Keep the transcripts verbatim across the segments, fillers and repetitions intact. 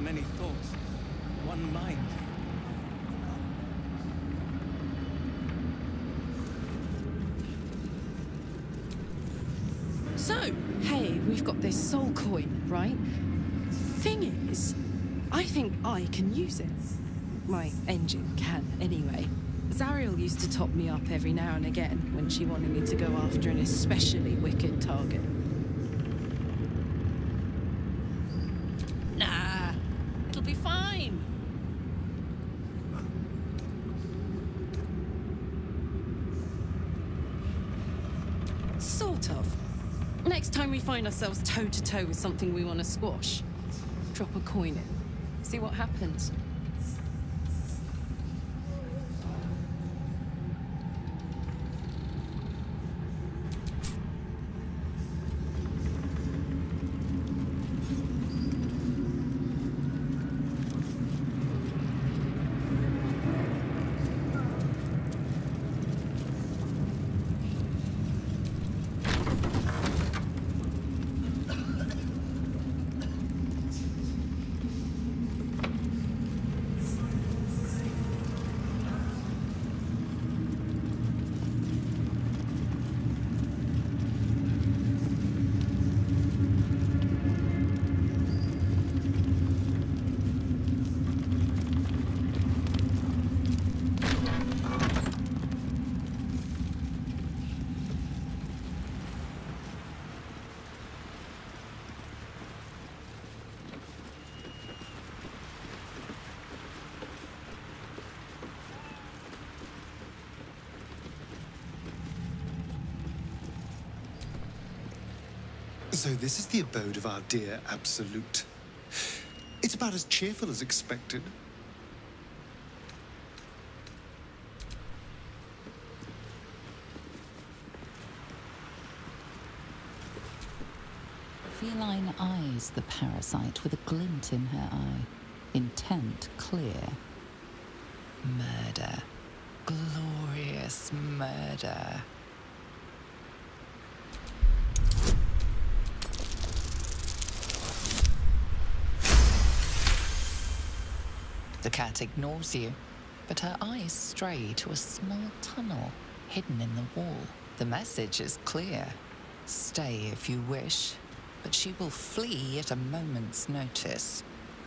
many thoughts, one mind. So, hey, we've got this soul coin, right? Thing is, I think I can use it. My engine can, anyway. Zariel used to top me up every now and again when she wanted me to go after an especially wicked target. Nah, it'll be fine. Sort of. Next time we find ourselves toe-to-toe with something we want to squash, drop a coin in, see what happens. So this is the abode of our dear Absolute. It's about as cheerful as expected. Feline eyes the parasite with a glint in her eye, intent clear. Murder. Glorious murder. The cat ignores you, but her eyes stray to a small tunnel hidden in the wall. The message is clear. Stay if you wish, but she will flee at a moment's notice.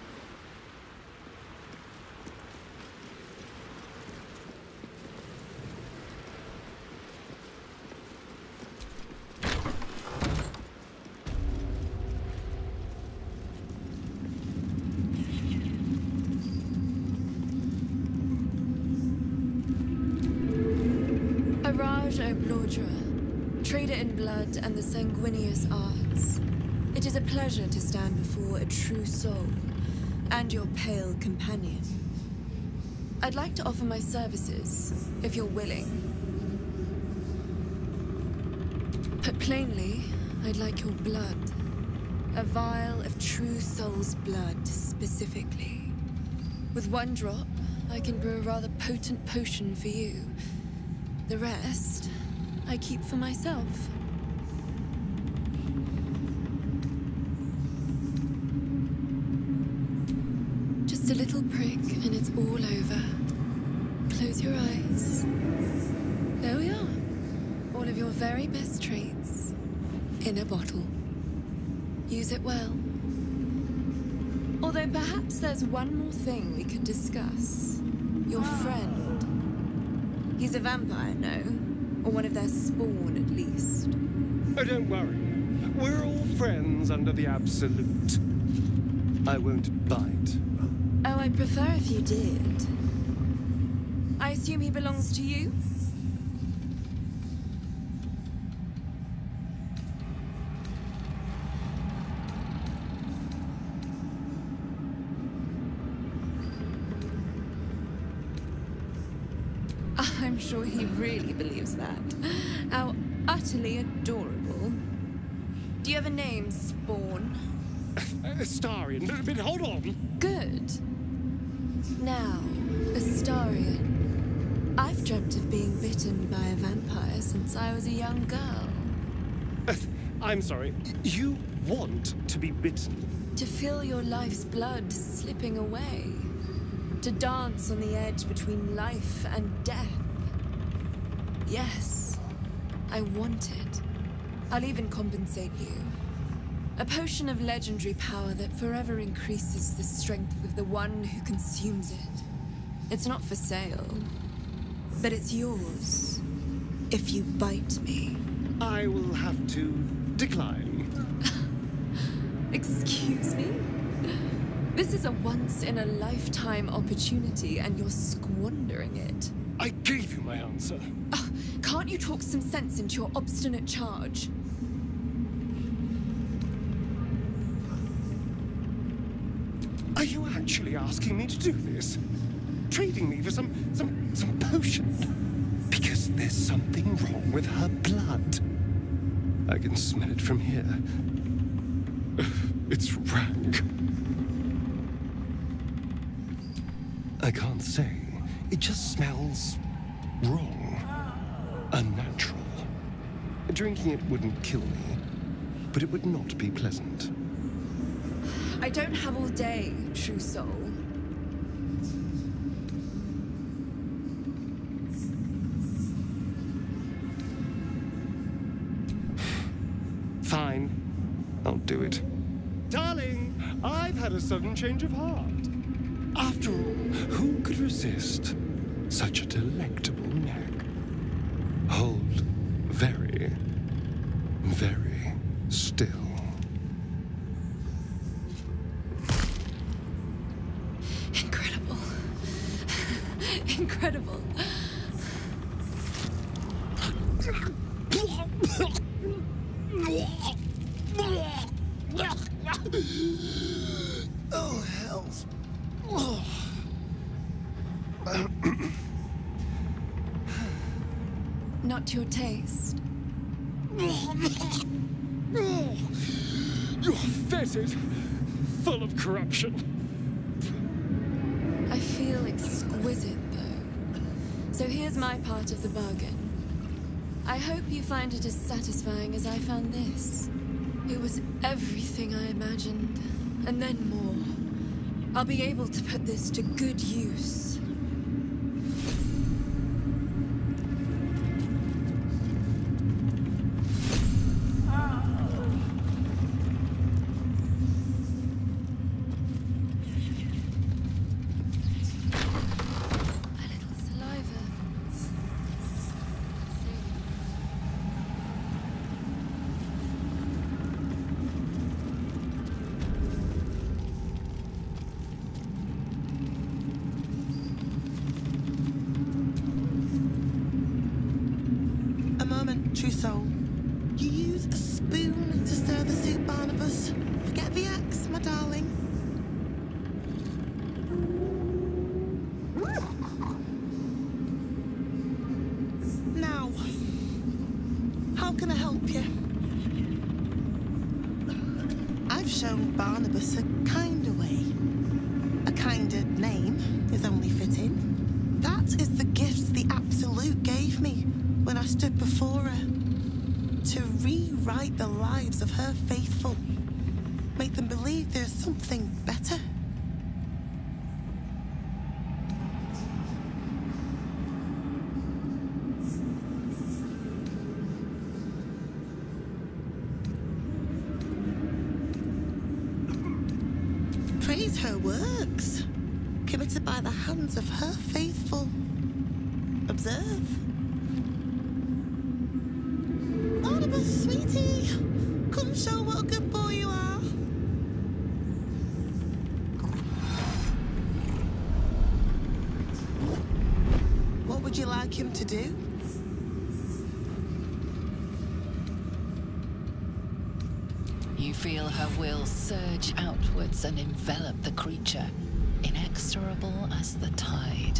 Trader in blood and the sanguineous arts. It is a pleasure to stand before a true soul and your pale companion. I'd like to offer my services, if you're willing. Put plainly, I'd like your blood. A vial of true soul's blood, specifically. With one drop, I can brew a rather potent potion for you. The rest, I keep for myself. Just a little prick and it's all over. Close your eyes. There we are. All of your very best traits in a bottle. Use it well. Although perhaps there's one more thing we could discuss. Your friend. He's a vampire, no? Or one of their spawn, at least. Oh, don't worry. We're all friends under the Absolute. I won't bite. Oh, I'd prefer if you did. I assume he belongs to you? I'm sure he really believes that. How utterly adorable. Do you have a name, Spawn? Astarion, but hold on. Good. Now, Astarion. I've dreamt of being bitten by a vampire since I was a young girl. I'm sorry, you want to be bitten? To feel your life's blood slipping away. To dance on the edge between life and death. Yes, I want it. I'll even compensate you. A potion of legendary power that forever increases the strength of the one who consumes it. It's not for sale, but it's yours. If you bite me. I will have to decline. Excuse me? This is a once-in-a-lifetime opportunity, and you're squandering it. I gave you my answer. Uh, can't you talk some sense into your obstinate charge? Are you actually asking me to do this? Trading me for some, some, some potion? Because there's something wrong with her blood. I can smell it from here. It's rank. I can't say. It just smells wrong. Unnatural. Drinking it wouldn't kill me, but it would not be pleasant. I don't have all day, true soul. Fine. I'll do it. Darling, I've had a sudden change of heart. After all, who could resist such a delectable neck? Hold very, very still. Incredible. Incredible. Oh, hells. Not to your taste. You're fetid, full of corruption. I feel exquisite, though. So here's my part of the bargain. I hope you find it as satisfying as I found this. It was everything I imagined, and then more. I'll be able to put this to good use. True soul. You use a spoon to stir the soup, Barnabas. Forget the axe, my darling. Now, how can I help you? I've shown Barnabas a kinder way. A kinder name is only fitting. That is the gift the Absolute gave me when I stood before her, to rewrite the lives of her faithful, make them believe there's something better. Praise her works, committed by the hands of her faithful. Observe. Barnabas, sweetie, come show what a good boy you are. What would you like him to do? You feel her will surge outwards and envelop the creature, inexorable as the tide.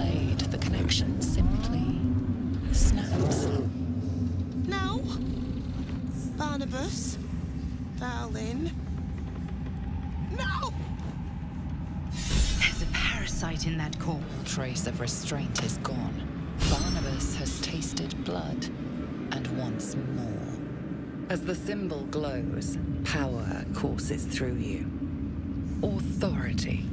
blade, the connection simply snaps. No. Barnabas. Darling. No! There's a parasite in that core. All trace of restraint is gone. Barnabas has tasted blood and wants more. As the symbol glows, power courses through you. Authority.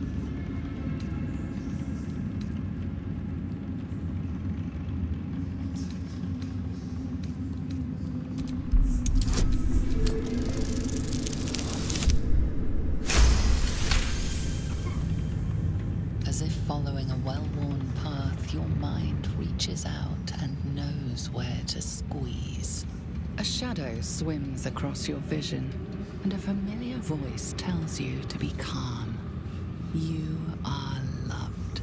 As if following a well-worn path, your mind reaches out and knows where to squeeze. A shadow swims across your vision, and a familiar voice tells you to be calm. You are loved.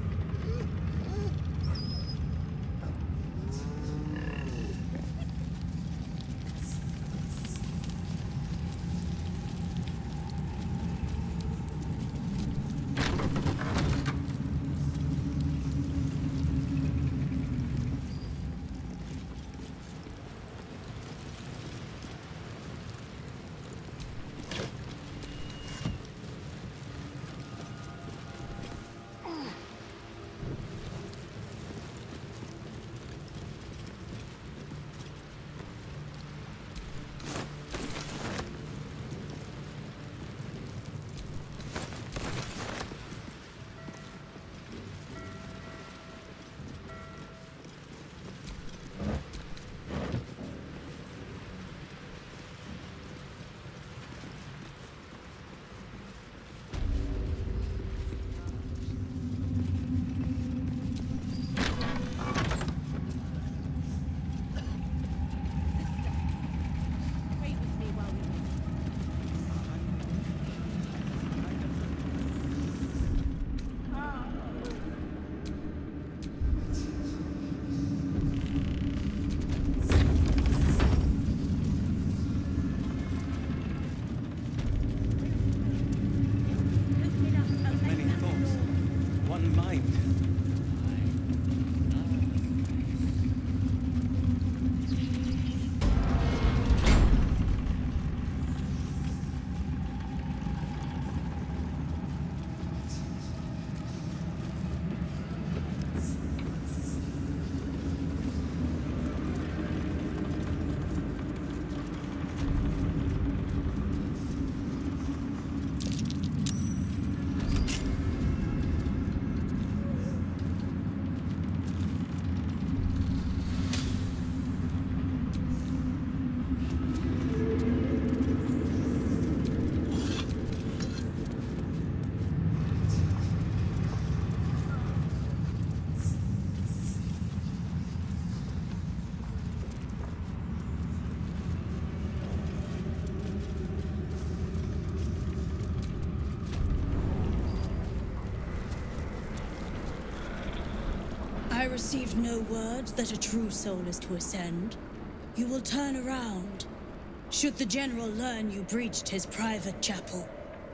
I received no word that a true soul is to ascend. You will turn around. Should the General learn you breached his private chapel,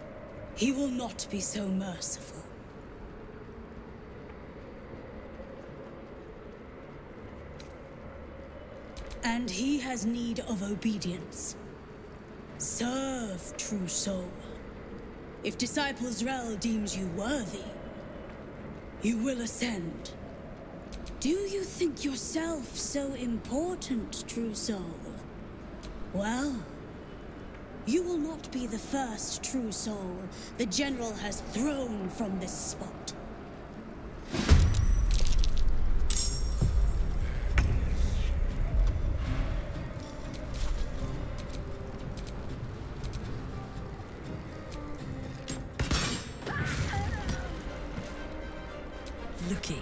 he will not be so merciful. And he has need of obedience. Serve, true soul. If Disciple Zrel deems you worthy, you will ascend. Do you think yourself so important, true soul? Well, you will not be the first true soul the General has thrown from this spot. Looky.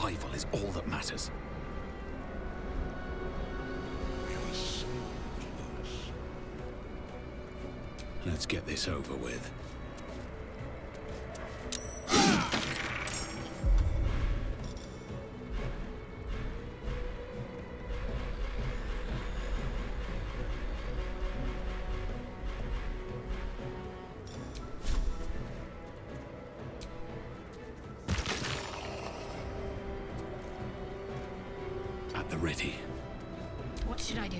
survival is all that matters. You're so close. Let's get this over with. At the ready. What should I do?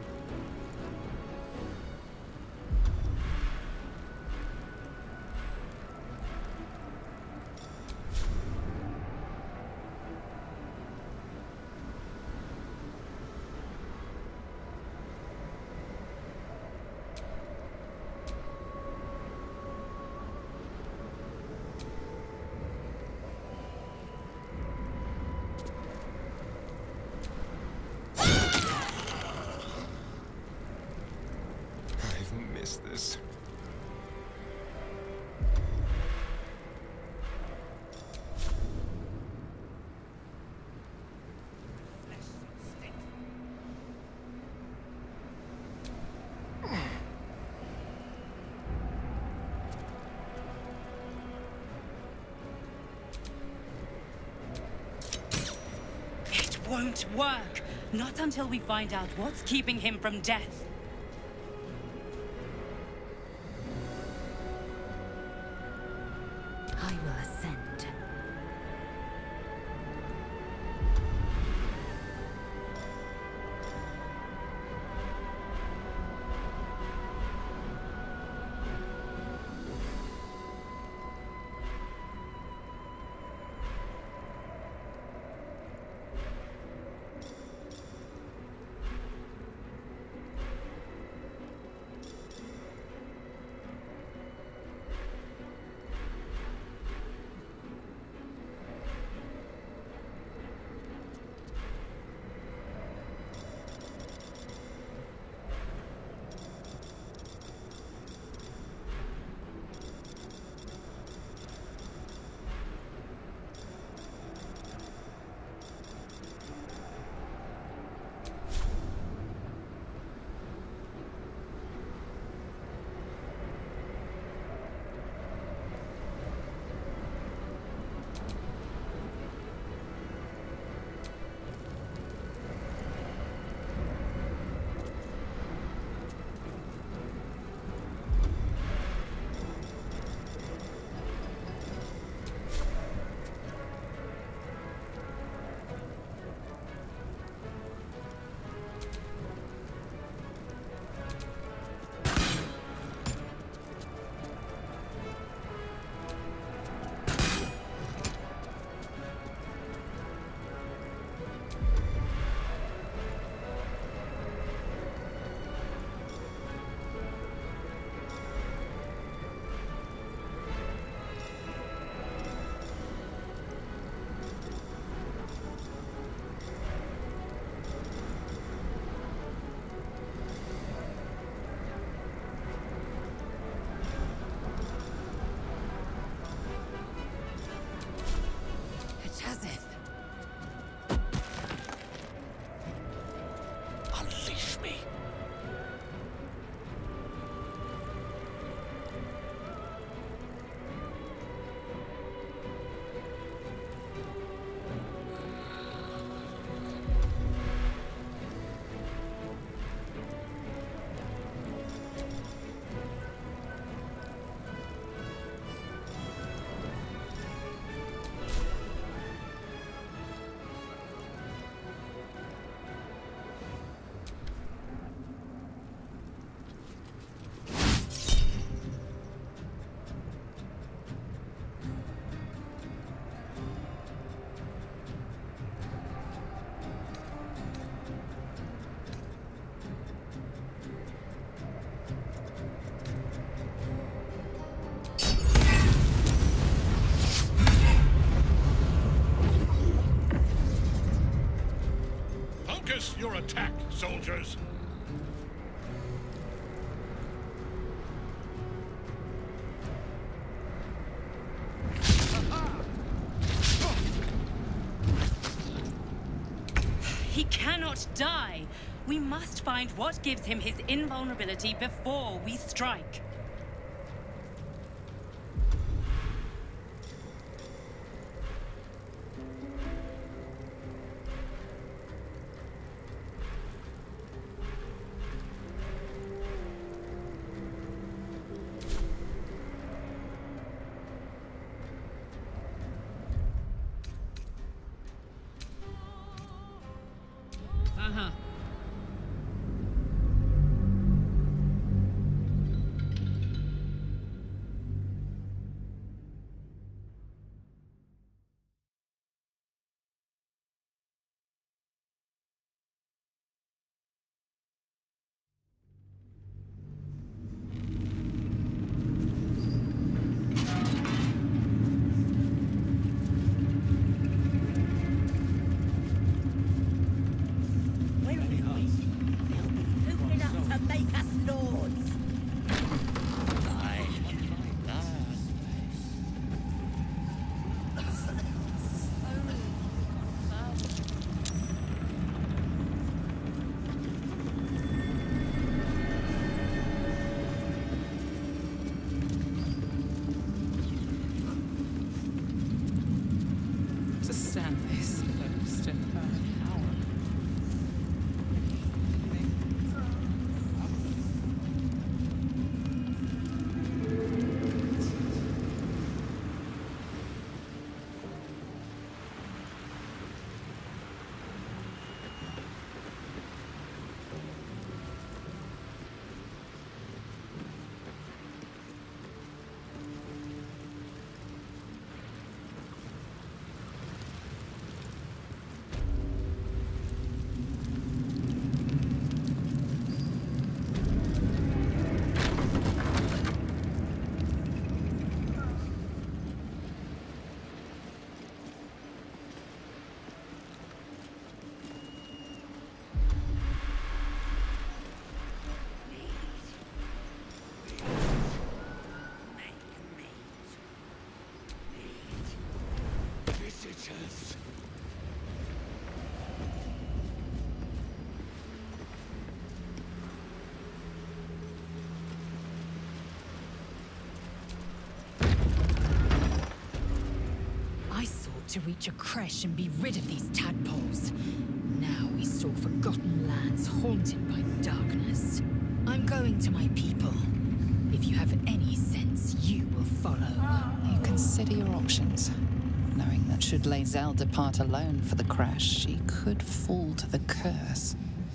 This. It won't work. Not until we find out what's keeping him from death. I will ascend. Unleash me. Focus your attack, soldiers! He cannot die. We must find what gives him his invulnerability before we strike. Uh-huh. To stand this close to her power. Visitors. I sought to reach a creche and be rid of these tadpoles. Now we stalk forgotten lands haunted by darkness. I'm going to my people. If you have any sense, you will follow. You consider your options, knowing that should Lae'zel depart alone for the crash, she could fall to the curse.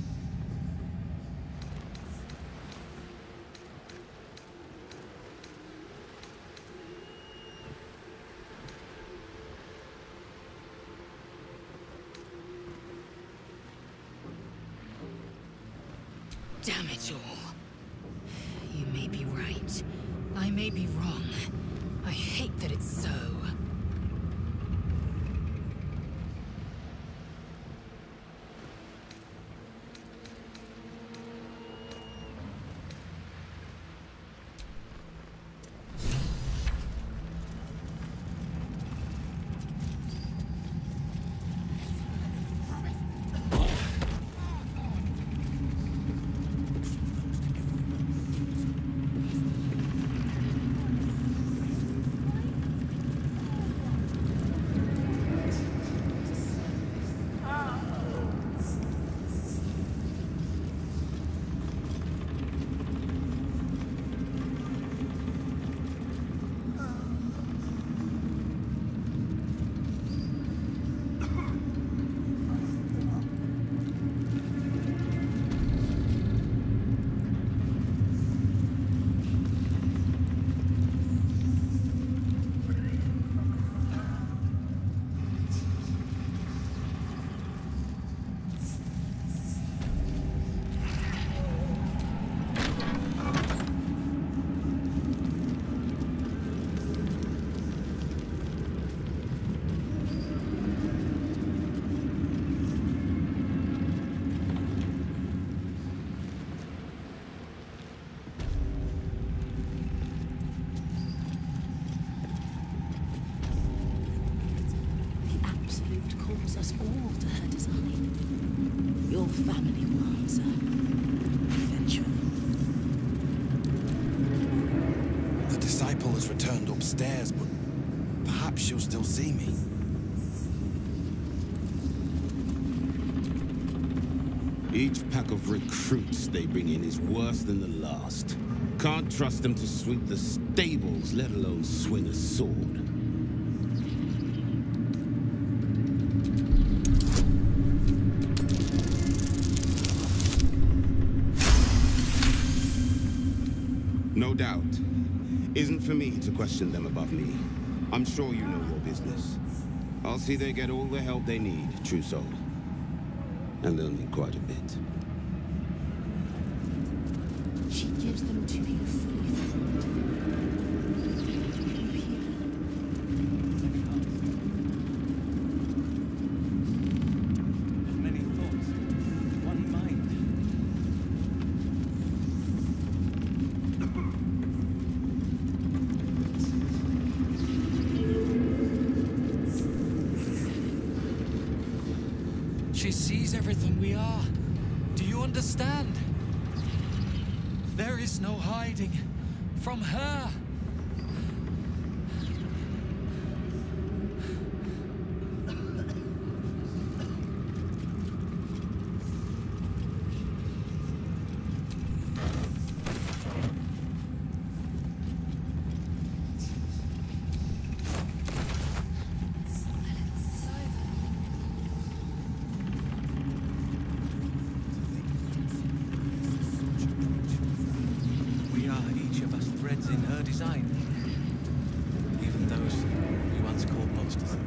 Damn it all. You may be right. I may be wrong. I hate that it's so. calls us all to her design. Your family will answer. Eventually. The disciple has returned upstairs, but perhaps she'll still see me. Each pack of recruits they bring in is worse than the last. Can't trust them to sweep the stables, let alone swing a sword. No doubt. Isn't for me to question them above me. I'm sure you know your business. I'll see they get all the help they need, true soul. And they'll need quite a bit. She gives them to you fully formed. Of many thoughts, one mind. She sees everything we are. Do you understand? There is no hiding from her. In her design, even those we once called monsters.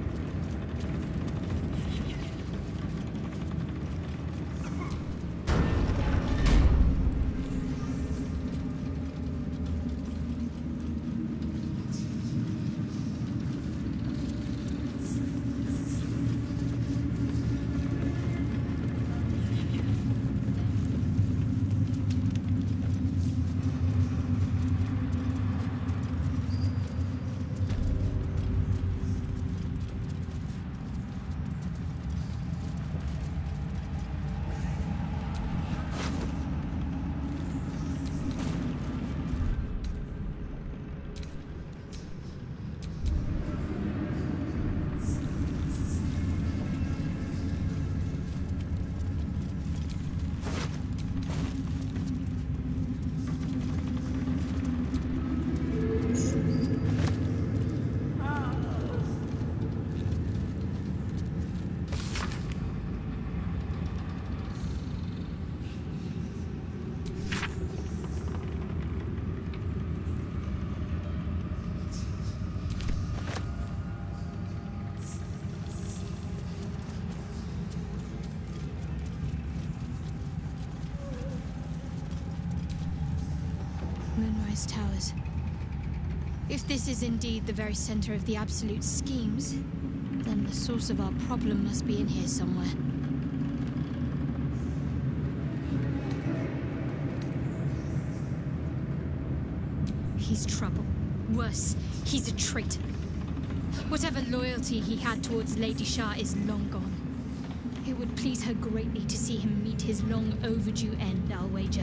Moonrise Towers. If this is indeed the very center of the Absolute schemes, then the source of our problem must be in here somewhere. He's trouble. Worse, he's a traitor. Whatever loyalty he had towards Lady Shar is long gone. It would please her greatly to see him meet his long overdue end, I'll wager.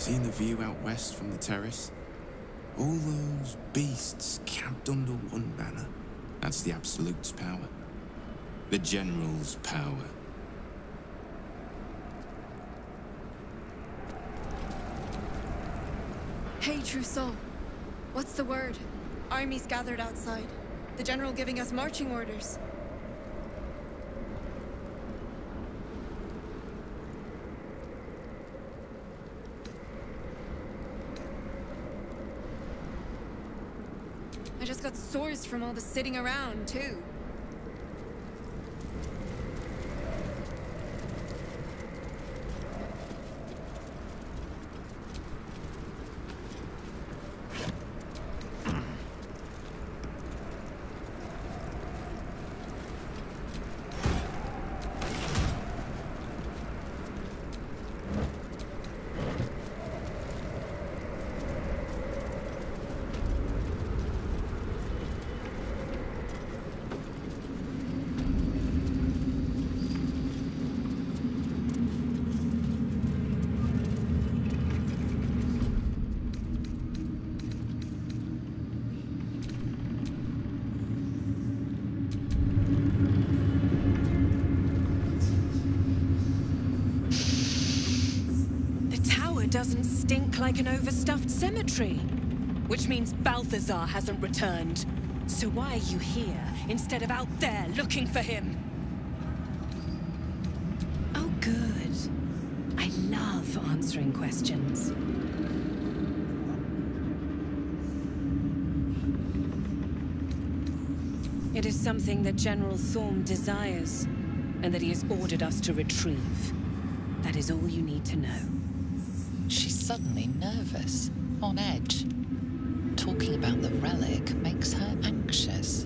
Seeing the view out west from the terrace? All those beasts camped under one banner. That's the Absolute's power. The General's power. Hey, True Soul. What's the word? Armies gathered outside. The General giving us marching orders. I just got sores from all the sitting around, too. Doesn't stink like an overstuffed cemetery. Which means Balthazar hasn't returned. So why are you here instead of out there looking for him? Oh, good. I love answering questions. It is something that General Thorm desires, and that he has ordered us to retrieve. That is all you need to know. She's suddenly nervous, on edge. Talking about the relic makes her anxious.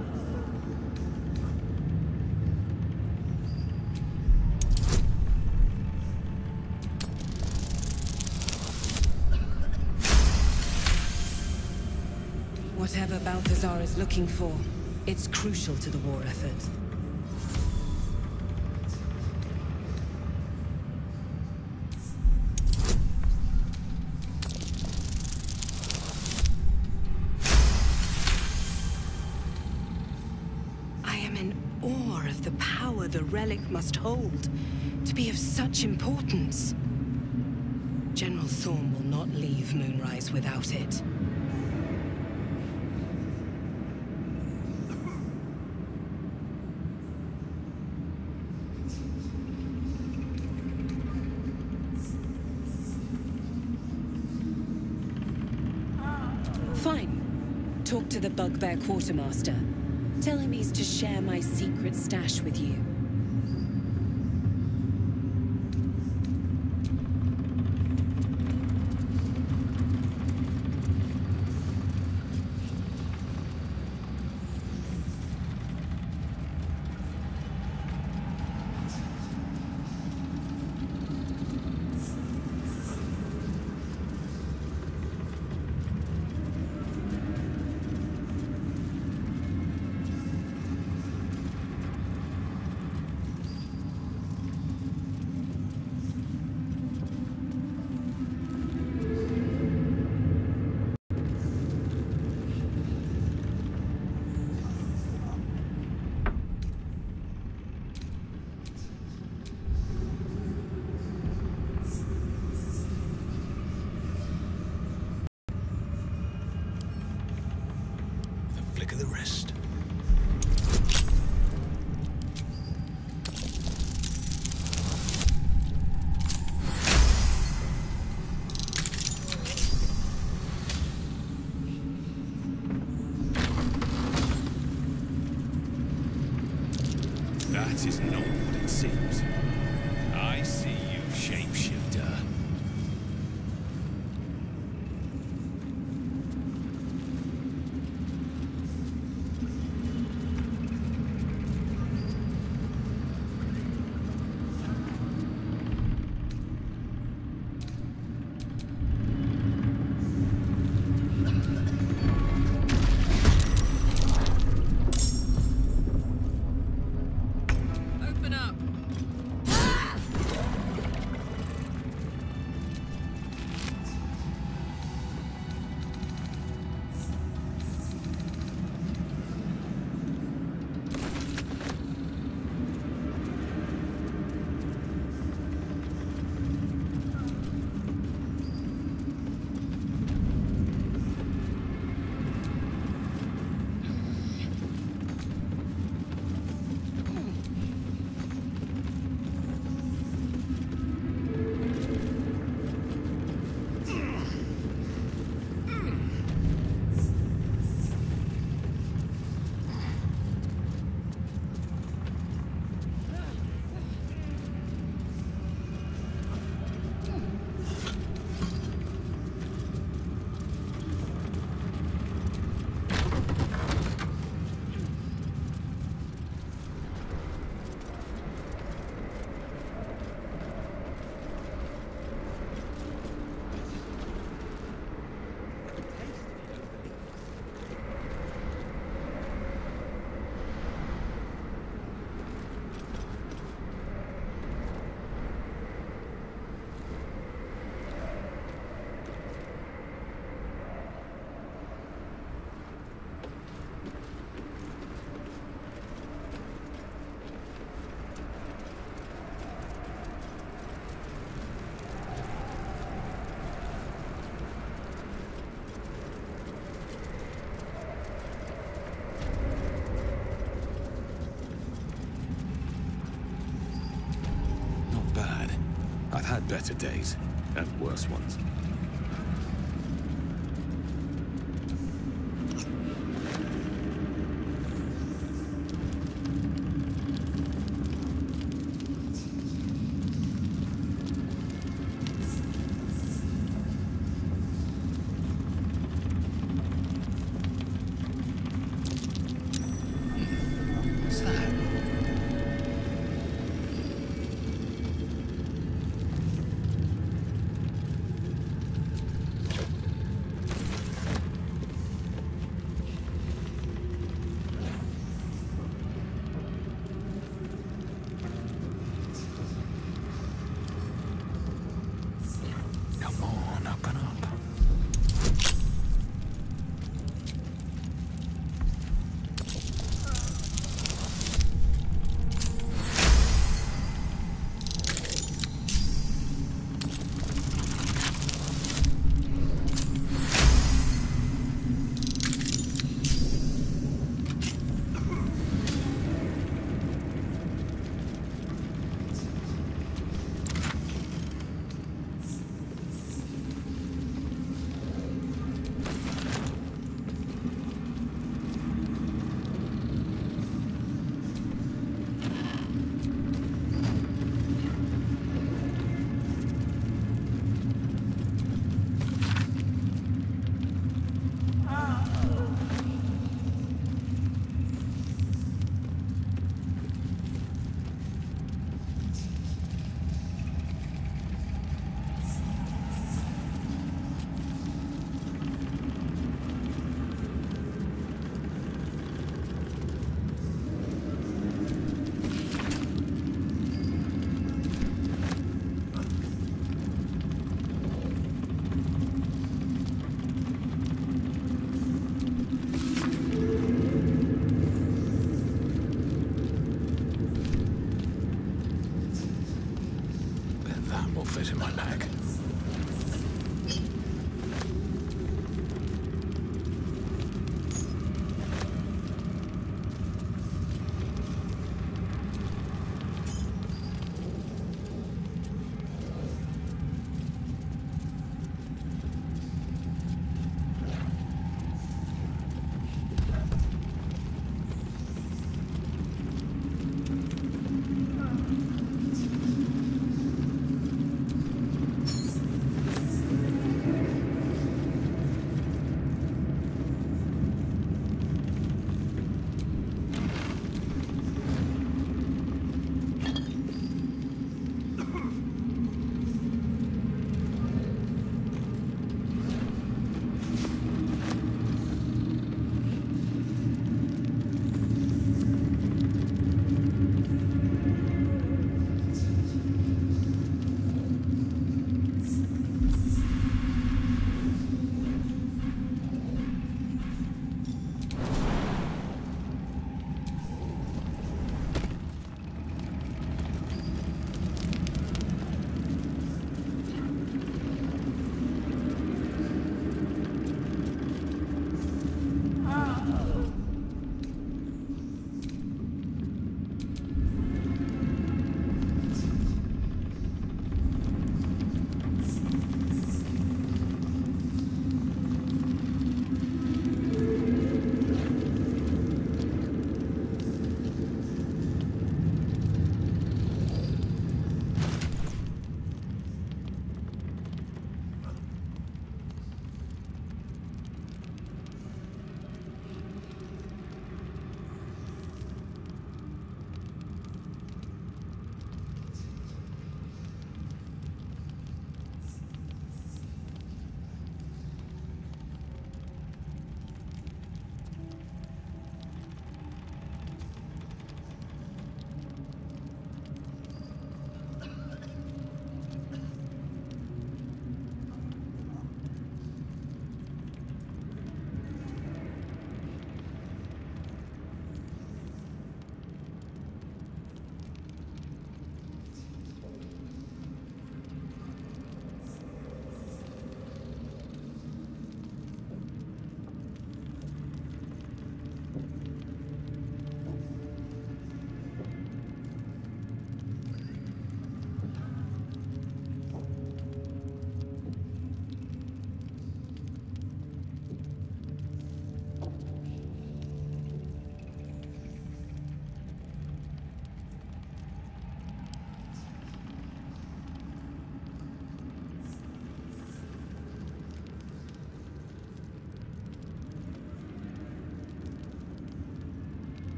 Whatever Balthazar is looking for, it's crucial to the war effort. The relic must hold to be of such importance. General Thorm will not leave Moonrise without it. Fine. Talk to the Bugbear Quartermaster. Tell him he's to share my secret stash with you. Flick of the wrist. That is not what it seems. I see you, shapeshifter. I've had better days, and worse ones. That will fit in my bag.